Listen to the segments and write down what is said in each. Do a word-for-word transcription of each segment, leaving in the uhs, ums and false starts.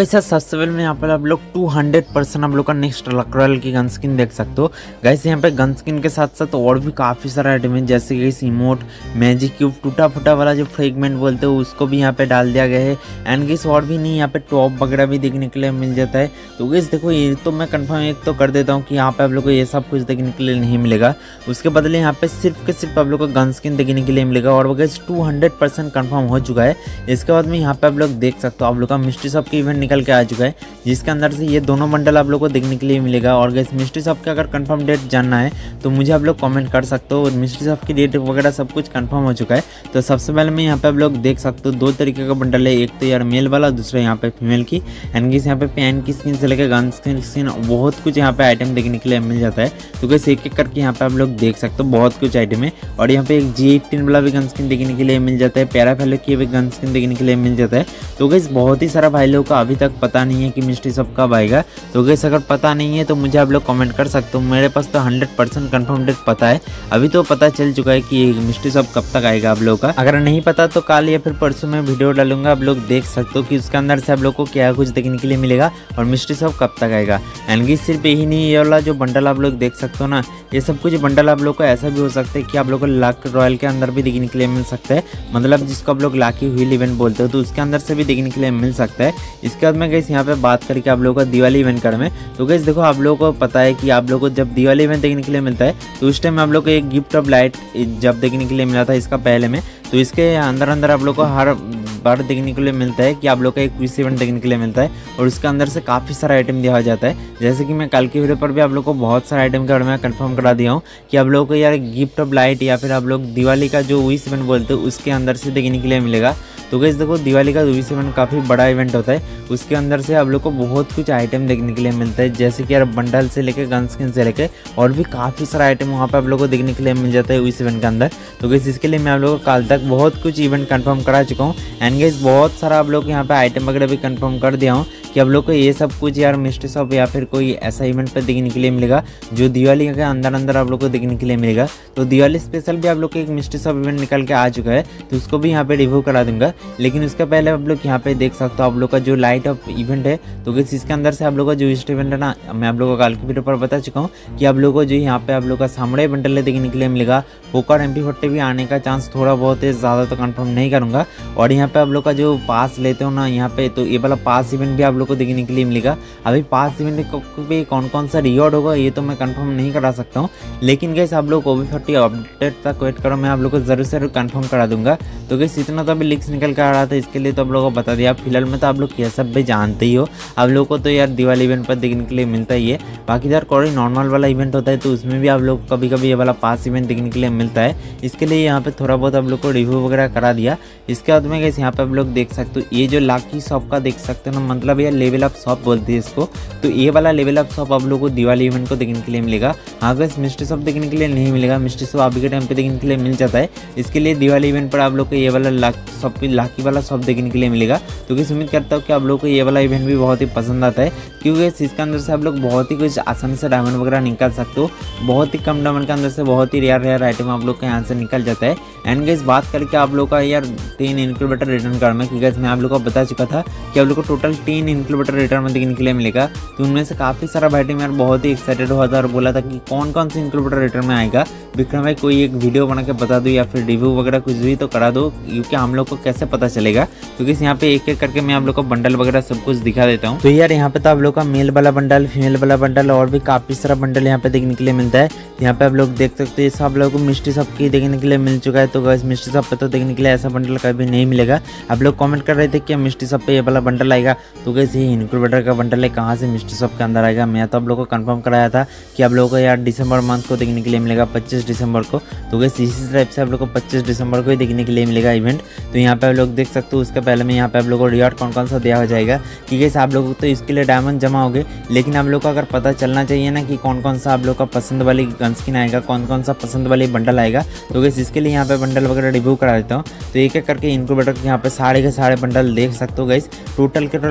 कैसा सबसे पहले में यहाँ पर आप लोग टू हंड्रेड परसेंट आप लोग का नेक्स्ट लक रॉयल की गन स्किन देख सकते हो गाइस। यहाँ पे गन स्किन के साथ साथ और भी काफ़ी सारा आइटम है, जैसे कि इमोट, मैजिक क्यूब, टूटा फूटा वाला जो फ्रेगमेंट बोलते हो उसको भी यहाँ पे डाल दिया गया है। एंड गाइस और भी नहीं, यहाँ पे टॉप वगैरह भी देखने के लिए मिल जाता है। तो गाइस देखो ये तो मैं कंफर्म एक तो कर देता हूँ कि यहाँ पे आप लोग को ये सब कुछ देखने के लिए नहीं मिलेगा, उसके बदले यहाँ पे सिर्फ के सिर्फ आप लोग को गन स्किन देखने के लिए मिलेगा। और guys two hundred percent confirm हो चुका है। इसके बाद में यहाँ पे आप लोग देख सकते हो आप लोग का मिस्ट्री शॉप की इवेंट निकल के आ चुका है, जिसके अंदर से ये दोनों बंडल आप लोग को देखने के लिए मिलेगा। और गाइस मिस्ट्री शॉप का अगर कंफर्म डेट जानना है तो मुझे आप लोग कमेंट कर सकते हो। मिस्ट्री शॉप की डेट वगैरह सब कुछ कंफर्म हो चुका है। तो सबसे पहले मैं यहाँ पे आप लोग देख सकते हो दो तरीके का बंडल है, एक तो यार मेल वाला, दूसरा यहाँ पे फीमेल की। एंड गाइस यहाँ पे पैन की स्किन से लेकर गन स्किन स्किन बहुत कुछ यहाँ पे आइटम देखने के लिए मिल जाता है। तो गाइस एक एक करके यहाँ पे आप लोग देख सकते हो बहुत कुछ आइटम है। और यहाँ पे एक जी एटीन वाला भी गन स्किन देखने के लिए मिल जाता है, पैरा फैलो की भी गन स्किन देखने के लिए मिल जाता है। तो गाइस बहुत ही सारा भाई लोगों का अभी तक पता नहीं है कि मिस्ट्री शॉप कब आएगा। तो गाइस अगर पता नहीं है तो मुझे आप लोग कमेंट कर सकते हो। मेरे पास तो हंड्रेड परसेंट कन्फर्म डेट पता है, अभी तो पता चल चुका है कि मिस्ट्री शॉप कब तक आएगा आप लोगों का। अगर नहीं पता तो कल या फिर परसों में वीडियो डालूंगा, आप लोग देख सकते हो कि उसके अंदर से आप लोग को क्या कुछ देखने के लिए मिलेगा और मिस्ट्री शॉप कब तक आएगा। एंड गाइस सिर्फ यही नहीं, ये वाला जो बंडल आप लोग देख सकते हो ना, ये सब कुछ बंडल आप लोग को ऐसा भी हो सकता है कि आप लोग को लक रॉयल के अंदर भी देखने के लिए मिल सकता है, मतलब जिसको आप लोग लाकी व्हील इवेंट बोलते हो तो उसके अंदर से भी देखने के लिए मिल सकता है। इसके बाद में गाइस यहाँ पे बात करके आप लोगों का दिवाली इवेंट कर में, तो गाइस देखो आप लोगों को पता है कि आप लोगों को जब दिवाली इवेंट देखने के लिए मिलता है तो उस टाइम आप लोग को एक गिफ्ट ऑफ लाइट जब देखने के लिए मिला था इसका पहले में, तो इसके अंदर अंदर आप लोग को हर बार देखने के लिए मिलता है कि आप लोग का एक क्विज इवेंट देखने के लिए मिलता है और उसके अंदर से काफ़ी सारा आइटम दिया जाता है। जैसे कि मैं कल की वीडियो पर भी आप लोग को बहुत सारे आइटम के बारे में कंफर्म करा दिया हूँ कि आप लोगों को यार गिफ्ट ऑफ लाइट या फिर आप लोग दिवाली का जो विश इवेंट बोलते हो उसके अंदर से देखने के लिए मिलेगा। तो गाइस देखो दिवाली का विश इवेंट काफ़ी बड़ा इवेंट होता है, उसके अंदर से आप लोग को बहुत कुछ आइटम देखने के लिए मिलता है, जैसे कि यार बंडल से लेकर गन स्किन से लेकर और भी काफ़ी सारा आइटम वहाँ पे आप लोग को देखने के लिए मिल जाता है इस इवेंट के अंदर। तो गाइस इसके लिए मैं आप लोगों को कल तक बहुत कुछ इवेंट कंफर्म करा चुका हूँ। एंड गाइस बहुत सारा आप लोग यहाँ पे आइटम वगैरह भी कंफर्म कर दिया हूँ कि आप लोग को ये सब कुछ यार मिस्ट्री शॉप या फिर कोई ऐसा इवेंट पर देखने के लिए मिलेगा जो दिवाली के अंदर अंदर आप लोग को देखने के लिए मिलेगा। तो दिवाली स्पेशल भी आप लोग को एक मिस्ट्री शॉप इवेंट निकल के आ चुका है, तो उसको भी यहाँ पे रिव्यू करा दूंगा। लेकिन उसके पहले आप लोग यहाँ पे देख सकते हो आप लोग का जो लाइट ऑफ इवेंट है, तो गाइस इसके अंदर से आप लोग का जो इस्ट इवेंट है ना, मैं आप लोगों को कल की वीडियो पर बता चुका हूँ कि आप लोगों को जो यहाँ पे आप लोग का सामने बंडल देखने के लिए मिलेगा। पोकर एम पी फोर्टी भी आने का चांस थोड़ा बहुत है, ज़्यादा तो कंफर्म नहीं करूँगा। और यहाँ पे आप लोग का जो पास लेते हो ना यहाँ पे, तो ये वाला पास इवेंट भी आप लोग को देखने के लिए मिलेगा। अभी पास इवेंट पे कौन कौन सा रिवॉर्ड होगा ये तो मैं कंफर्म नहीं करा सकता हूँ, लेकिन गाइस आप लोग ओ बी फोर्टी अपडेट तक वेट करो, मैं आप लोग को जरूर से कंफर्म करा दूंगा। तो गाइस इतना तो अभी लीक्स निकल कर आ रहा था, इसके लिए तो आप लोगों को बता दिया। फिलहाल में तो आप लोग ये सब भी जानते ही हो, आप लोग को तो यार दिवाली इवेंट पर देखने के लिए मिलता ही है। बाकी यार कोई नॉर्मल वाला इवेंट होता है तो उसमें भी आप लोग कभी कभी ये वाला पास इवेंट देखने के लिए मिलता है, इसके लिए यहाँ पे थोड़ा बहुत आप लोग को रिव्यू वगैरह करा दिया। इसके बाद में गाइस यहाँ पे आप लोग देख सकते हो ये जो लाकी शॉप का देख सकते हो ना, मतलब ये लेवल अप शॉप बोलती है इसको, तो ये वाला लेवल अप शॉप आप लोग को दिवाली इवेंट को देखने के लिए मिलेगा। हाँ गाइस मिस्ट्री शॉप देखने के लिए नहीं मिलेगा, मिस्ट्री शॉप अभी के टाइम पे देखने के लिए मिल जाता है। इसके लिए दिवाली इवेंट पर आप लोग को ये वाला लाक शॉप लाकी वाला शॉप देखने के लिए मिलेगा। तो गाइस उम्मीद करता हूँ कि आप लोग को ये वाला इवेंट भी बहुत ही पसंद आता है, क्योंकि इसके अंदर से आप लोग बहुत ही कुछ आसानी से डायमंड वगैरह निकाल सकते हो। बहुत ही कम डायमंड के अंदर से बहुत ही रेयर रेयर आइटम आप लोग के यहाँ से निकल जाता है। एंड गाइस बात करके आप लोग का यार तीन इनक्यूबेटर रिटर्न कर में, क्योंकि मैं आप लोग को बता चुका था कि आप लोग को टोटल तीन इनक्यूबेटर रिटर्न में देखने के लिए मिलेगा। तो उनमें से काफ़ी सारा भाई टीम यार बहुत ही एक्साइटेड हुआ था और बोला था कि कौन कौन सी इनक्यूबेटर रिटर्न में आएगा। विक्रम भाई कोई एक वीडियो बना के बता दो या फिर रिव्यू वगैरह कुछ भी तो करा दो, क्योंकि हम लोग को कैसे पता चलेगा। क्योंकि यहाँ पे एक एक करके मैं आप लोग को बंडल वगैरह सब कुछ दिखा देता हूँ। तो यार यहाँ पे तो आप लोग का मेल वाला बंडल, फीमेल वाला बंडल और भी काफ़ी सारा बंडल यहाँ पे देखने के लिए मिलता है। यहाँ पे आप लोग देख सकते हैं सब आप लोगों को मिस्ट्री शॉप की देखने के लिए मिल चुका है। तो गाइस मिस्ट्री शॉप पे तो देखने के लिए ऐसा बंडल कभी नहीं मिलेगा। आप लोग कमेंट कर रहे थे कि मिस्ट्री शॉप पे ये वाला बंडल आएगा, तो गाइस ये इनक्यूबेटर का बंडल है, कहाँ से मिस्ट्री शॉप के अंदर आएगा। मैं तो आप लोग को कंफर्म कराया था कि आप लोगों को यार दिसंबर मंथ को देखने के लिए मिलेगा, पच्चीस दिसंबर को। तो गाइस इसी टाइप से आप लोग को पच्चीस दिसंबर को ही देखने के लिए मिलेगा इवेंट। तो यहाँ पे आप लोग देख सकते हो, उसके पहले में यहाँ पे आप लोग को रिवॉर्ड कौन कौन सा दिया हो जाएगा, कि गाइस आप लोग तो इसके लिए डायमंड जमा हो गए, लेकिन आप लोग को अगर पता चलना चाहिए ना कि कौन कौन सा आप लोग का पसंद वाली गन स्किन आएगा, कौन कौन सा पसंद वाली बंडल आएगा। तो गाइस इसके लिए यहाँ पे बंडल वगैरह रिव्यू करा देता हूँ। तो एक एक करके इनक्यूबेटर के यहाँ पे साढ़े के साढ़े बंडल देख सकते हो गाइस। टोटल के टोटल जितना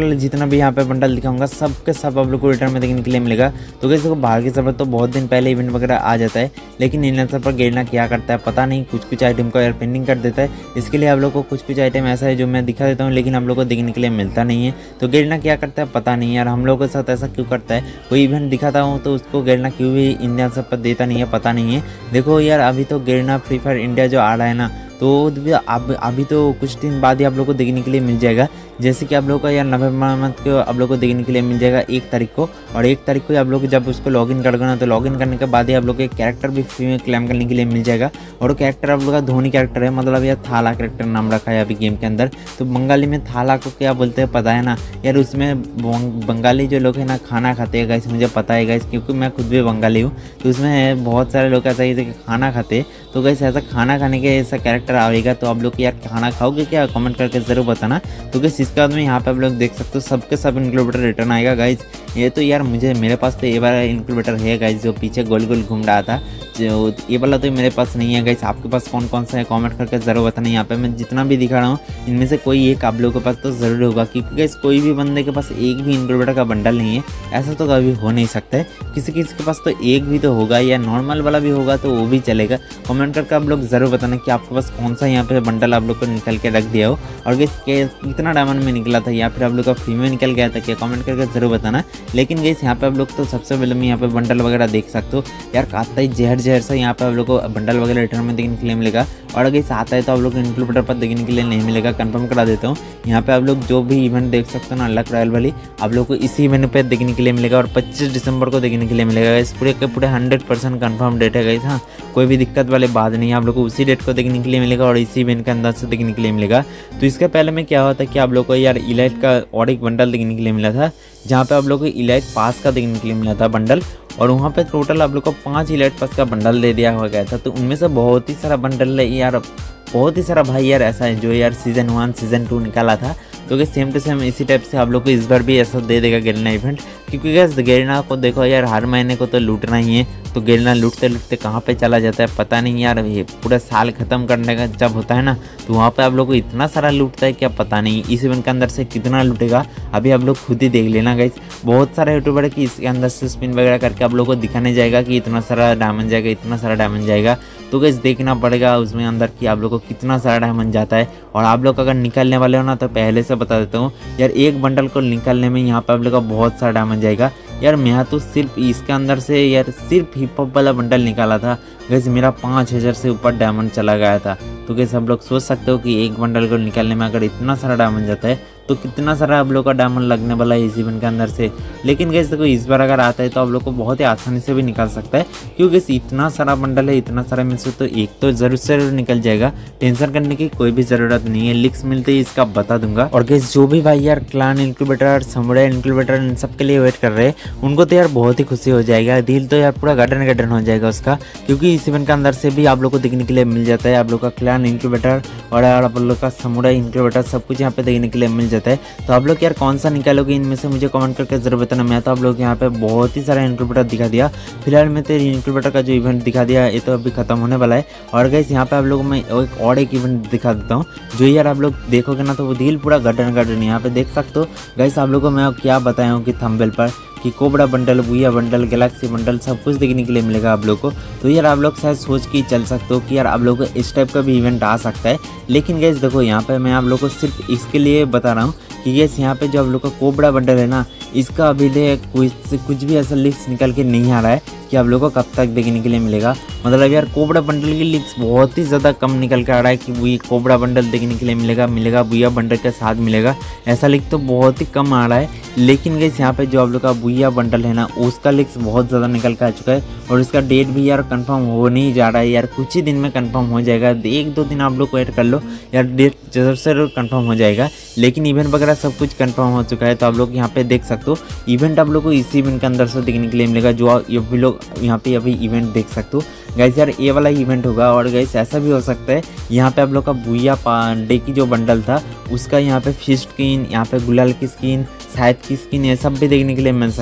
भी यहाँ पे बंडल दिखाऊंगा सब के सब आप लोग को रिटर्न में देखने के लिए मिलेगा। तो गाइस देखो बाहर की सर्वर तो बहुत दिन पहले इवेंट वगैरह आ जाता है, लेकिन इन सर्वर पर गेरना क्या करता है पता नहीं, कुछ कुछ आइटम को यार पेंडिंग कर देता है। इसके लिए आप लोग को कुछ कुछ आइटम ऐसा है जो मैं दिखा देता हूँ, लेकिन आप लोग को देखने के लिए मिलता नहीं है। तो गेरना क्या करता है पता नहीं यार, हम लोगों के साथ ऐसा क्यों करता है, कोई इवेंट दिखाता हूँ तो उसको गेरना क्यों भी इंडिया सब पर देता नहीं है, पता नहीं है। देखो यार अभी तो गेरना फ्री फायर इंडिया जो आ रहा है ना, तो अब अभी तो कुछ दिन बाद ही आप लोग को देखने के लिए मिल जाएगा। जैसे कि आप लोग का यार नवंबर मंथ को आप लोग को देखने के लिए मिल जाएगा एक तारीख को, और एक तारीख को आप लोग जब उसको लॉगिन करोगे ना, तो लॉगिन करने के बाद ही आप लोग को एक कैरेक्टर भी फ्री में क्लेम करने के लिए मिल जाएगा। और वो कैरेक्टर आप लोग का धोनी कैरेक्टर है, मतलब यार थाला कैरेक्टर नाम रखा है अभी गेम के अंदर। तो बंगाली में थाला को क्या बोलते हैं पता है ना यार, उसमें बंगाली जो लोग हैं ना खाना खाते हैं गाइस, मुझे पता है गाइस क्योंकि मैं खुद भी बंगाली हूँ। तो उसमें बहुत सारे लोग ऐसा ही खाना खाते हैं, तो गाइस ऐसा खाना खाने के ऐसा कैरेक्टर आएगा। तो आप लोग यार खाना खाओगे क्या, कमेंट करके ज़रूर बताना। तो गाइस इसके बाद में यहाँ पे आप लोग देख सकते हो सबके सब इनक्यूबेटर रिटर्न आएगा गाइस। ये तो यार मुझे मेरे पास तो ये वाला इनक्यूबेटर है गाइस, जो पीछे गोल गोल घूम रहा था, जो ये वाला तो मेरे पास नहीं है गाइस। आपके पास कौन कौन सा है कमेंट करके ज़रूर बताना। यहाँ पे मैं जितना भी दिखा रहा हूँ इनमें से कोई एक आप लोगों के पास तो ज़रूर होगा, क्योंकि गाइस कोई भी बंदे के पास एक भी इनक्यूबेटर का बंडल नहीं है, ऐसा तो कभी हो नहीं सकता है। किसी किसी के पास तो एक भी तो होगा, या नॉर्मल वाला भी होगा तो वो भी चलेगा। कमेंट करके आप लोग ज़रूर बताना कि आपके पास कौन सा यहाँ पे बंडल आप लोग को निकल के रख दिया हो, और गाइस कितना डायमंड में निकला था, या फिर आप लोग का फ्री में निकल गया था क्या, कमेंट करके ज़रूर बताना। लेकिन गाइस यहाँ पे आप लोग तो सबसे पहले मैं यहाँ पे बंडल वगैरह देख सकते हो यार, काता ही जहर जहर सा यहाँ पे आप लोग को बंडल वगैरह रिटर्न में देखने के लिए मिलेगा। और अगर इस आता है तो आप लोग को इनक्यूबेटर पर देखने के लिए नहीं मिलेगा, कंफर्म करा देता हूँ। यहाँ पे आप लोग जो भी इवेंट देख सकते हो ना अनलॉक रॉयल वाली, आप लोग को इसी इवेंट पे देखने के लिए मिलेगा, और पच्चीस दिसंबर को देखने के लिए मिलेगा। इस पूरे के पूरे हंड्रेड परसेंट कन्फर्म डेट है गाइस। हाँ, कोई भी दिक्कत वाली बात नहीं है, आप लोग को उसी डेट को देखने के लिए मिलेगा और इसी इवेंट के अंदर से देखने के लिए मिलेगा। तो इसके पहले में क्या होता है कि आप लोग को यार इलाइट का और एक बंडल देखने के लिए मिला था, जहाँ पे आप लोग को इलाइट पास का देखने के लिए मिला था बंडल, और वहाँ पे टोटल आप लोग को पाँच इलाइट पास का बंडल दे दिया हुआ गया था। तो उनमें से बहुत ही सारा बंडल है यार, बहुत ही सारा भाई यार ऐसा है जो यार सीज़न वन सीज़न टू निकाला था। तो कि सेम टू सेम इसी टाइप से आप लोग को इस बार भी ऐसा दे देगा गेरिना इवेंट, क्योंकि गैस गेरिना को देखो यार हर महीने को तो लूटना ही है। तो गेरिना लूटते लूटते कहाँ पे चला जाता है पता नहीं यार, ये पूरा साल ख़त्म करने का जब होता है ना, तो वहाँ पे आप लोग को इतना सारा लूटता है क्या पता नहीं। इस इवेंट के अंदर से कितना लूटेगा अभी आप लोग खुद ही देख लेना गाइस। बहुत सारे यूट्यूबर है कि इसके अंदर से स्पिन वगैरह करके आप लोग को दिखाने जाएगा कि इतना सारा डायमंड जाएगा, इतना सारा डायमंड जाएगा। तो गाइस देखना पड़ेगा उसमें अंदर कि आप लोग को कितना सारा डायमंड जाता है। और आप लोग अगर निकालने वाले हो ना, तो पहले से बता देता हूँ यार, एक बंडल को निकालने में यहाँ पे आप लोग का बहुत सारा डायमंड जाएगा यार। मैं तो सिर्फ इसके अंदर से यार सिर्फ हिप हॉप वाला बंडल निकाला था गाइस, मेरा पाँच हज़ार से ऊपर डायमंड चला गया था। तो गाइस आप लोग सोच सकते हो कि एक बंडल को निकालने में अगर इतना सारा डायमंड जाता है तो कितना सारा आप लोग का डायमंड लगने वाला है इस इवेंट के अंदर से। लेकिन गाइस देखो इस बार अगर आता है तो आप लोग को बहुत ही आसानी से भी निकाल सकता है, क्योंकि इतना सारा बंडल है, इतना सारा मिल से तो एक तो जरूर से जरूर निकल जाएगा। टेंशन करने की कोई भी ज़रूरत नहीं है, लिंक्स मिलते ही इसका बता दूंगा। और गाइस जो भी भाई यार क्लान इनक्यूबेटर, समुराई इनक्यूबेटर इन सब के लिए वेट कर रहे हैं, उनको तो यार बहुत ही खुशी हो जाएगा, दिल तो यार पूरा गार्डन गार्डन हो जाएगा उसका, क्योंकि इस इवेंट के अंदर से भी आप लोग को देखने के लिए मिल जाता है आप लोग का क्लान इनक्यूबेटर और आप लोग का समुराई इनक्यूबेटर, सब कुछ यहाँ पे देखने के लिए मिल जाता है। तो आप लोग यार कौन सा निकालोगे इनमें से मुझे कमेंट करके जरूर बताना। मैं तो आप लोग यहाँ पे बहुत ही सारा इनक्यूबेटर दिखा दिया, फिलहाल में तो इनक्यूबेटर का जो इवेंट दिखा दिया ये तो अभी खत्म होने वाला है। और गाइस यहाँ पे आप लोग मैं एक और एक इवेंट दिखा देता हूँ, जो यार आप लोग देखोगे ना तो वो दिल पूरा गार्डन गार्डन यहाँ पे देख सकते हो गाइस। आप लोगों को मैं क्या बताया हूँ कि थंबनेल पर कि cobra bundle, booyah bundle, galaxy bundle सब कुछ देखने के लिए मिलेगा आप लोग को। तो यार आप लोग शायद सोच के चल सकते हो कि यार आप लोग को इस टाइप का भी इवेंट आ सकता है, लेकिन गाइस देखो यहाँ पे मैं आप लोग को सिर्फ इसके लिए बता रहा हूँ कि गाइस यहाँ पे जो आप लोग का कोबरा बंडल है ना, इसका अभी कुछ कुछ भी ऐसा लिस्ट निकल के नहीं आ रहा है कि आप लोगों को कब तक देखने के लिए मिलेगा। मतलब यार कोबरा बंडल की लिंक्स बहुत ही ज़्यादा कम निकल के आ रहा है कि वो कोबरा बंडल देखने के लिए मिलेगा मिलेगा बुया बंडल के साथ मिलेगा, ऐसा लिंक तो बहुत ही कम आ रहा है। लेकिन गाइस यहाँ पे जो आप लोग का बुया बंडल है ना, उसका लिंक्स बहुत ज़्यादा निकल के आ चुका है, और इसका डेट भी यार कंफर्म हो नहीं जा रहा है यार, कुछ ही दिन में कंफर्म हो जाएगा। एक दो दिन आप लोग वेट कर लो यार, डेट जरूर से जरूर कंफर्म हो जाएगा। लेकिन इवेंट वगैरह सब कुछ कंफर्म हो चुका है। तो आप लोग यहाँ पे देख सकते हो इवेंट आप लोग को इसी इवेंट के अंदर से देखने के लिए मिलेगा, जो ये भी लोग यहाँ पे अभी इवेंट देख सकते हो गाइस। यार ये वाला इवेंट होगा, और गाइस ऐसा भी हो सकता है यहाँ पे आप लोग का बुया पांडे की जो बंडल था उसका यहाँ पे फिश स्किन, यहाँ पे गुलाल की स्किन, शायद की स्किन, ये सब भी देखने के लिए मिल सकता है।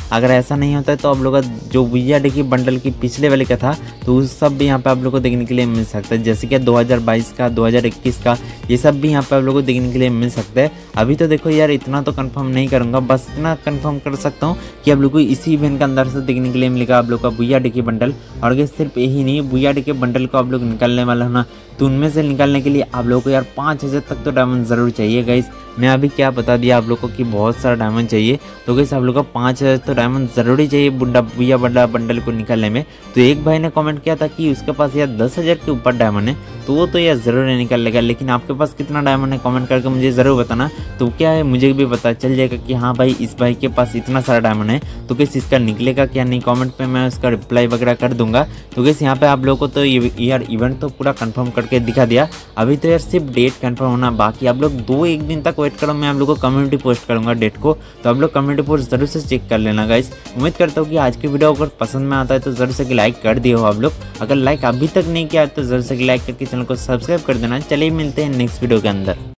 अगर ऐसा नहीं होता है तो आप लोग का जो भुइया देखिए बंडल की पिछले वाले का था तो उस सब भी यहाँ पे आप लोग को देखने के लिए मिल सकता है, जैसे कि दो हज़ार बाईस का, दो हज़ार इक्कीस का, ये सब भी यहाँ पे आप लोग को देखने के लिए मिल सकता है। अभी तो देखो यार इतना तो कंफर्म नहीं करूँगा, बस इतना कंफर्म कर सकता हूँ कि आप लोग को इसी इवेंट के अंदर से देखने के लिए मिलेगा आप लोग का भुइया देखिए बंडल। और ये सिर्फ यही नहीं, भुइया देखिए बंडल को आप लोग निकालने वाला है ना, तो उनमें से निकालने के लिए आप लोगों को यार पाँच हज़ार तक तो डायमंड ज़रूर चाहिए गाइस। मैं अभी क्या बता दिया आप लोग को कि बहुत सारा डायमंड चाहिए, तो गाइस आप लोग को पाँच हज़ार तो डायमंड ज़रूरी चाहिए बुड्ढा भुइया बड़ा बंडल को निकालने में। तो एक भाई ने कमेंट किया था कि उसके पास यार दस हज़ार के ऊपर डायमंड है, तो वो तो यार ज़रूर निकल लेगा, लेकिन आपके पास कितना डायमंड है कमेंट करके मुझे ज़रूर बताना। तो क्या है मुझे भी पता चल जाएगा कि हाँ भाई इस भाई के पास इतना सारा डायमंड है, तो किस इसका निकलेगा क्या नहीं, कमेंट पे मैं उसका रिप्लाई वगैरह कर दूंगा। तो किस यहाँ पे आप लोगों को तो यार इवेंट तो पूरा कंफर्म करके दिखा दिया, अभी तो यार सिर्फ डेट कंफर्म होना बाकी। आप लोग दो एक दिन तक वेट करो, मैं आप लोग को कम्युनिटी पोस्ट करूंगा डेट को, तो आप लोग कम्युनिटी पोस्ट जरूर से चेक कर लेना गाइस। उम्मीद करता हूँ कि आज की वीडियो अगर पसंद में आता है तो जरूर से लाइक कर दिए हो आप लोग, अगर लाइक अभी तक नहीं किया तो जरूर से लाइक करके चैनल को सब्सक्राइब कर देना। चलिए मिलते हैं नेक्स्ट वीडियो के अंदर।